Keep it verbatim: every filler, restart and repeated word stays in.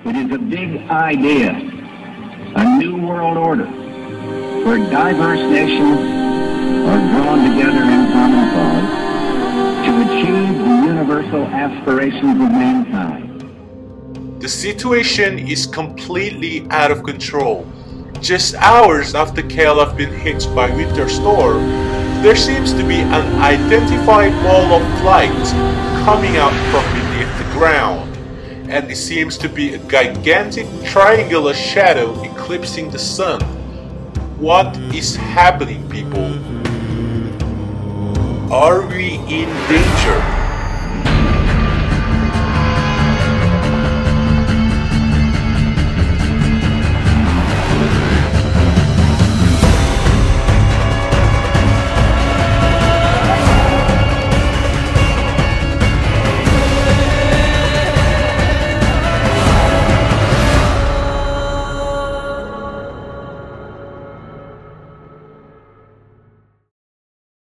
It is a big idea, a new world order, where diverse nations are drawn together in common cause to achieve the universal aspirations of mankind. The situation is completely out of control. Just hours after Caleb been hit by winter storm, there seems to be an identified ball of light coming out from beneath the ground, and it seems to be a gigantic triangular shadow eclipsing the sun. What is happening, people? Are we in danger?